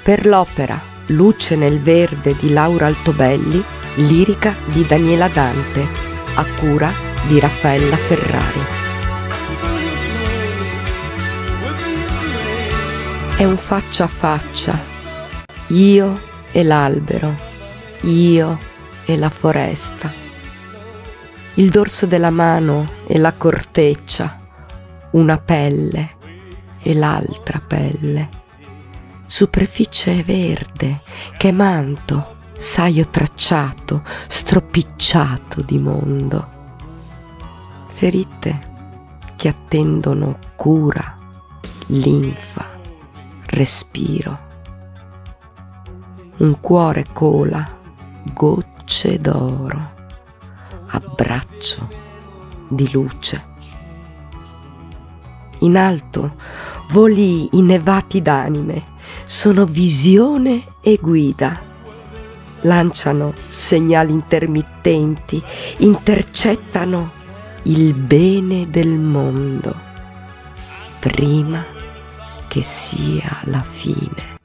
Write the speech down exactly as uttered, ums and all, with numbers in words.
per l'opera Luce nel verde di Laura Altobelli, lirica di Daniela Dante, a cura di Raffaella Ferrari. È un faccia a faccia, io e l'albero, io e la foresta, il dorso della mano e la corteccia, una pelle e l'altra pelle, superficie verde che manto, saio tracciato, stropicciato di mondo, ferite che attendono cura, linfa, respiro, un cuore cola, gocce d'oro, abbraccio di luce. In alto voli innevati d'anime, sono visione e guida, lanciano segnali intermittenti, intercettano il bene del mondo, prima che sia la fine.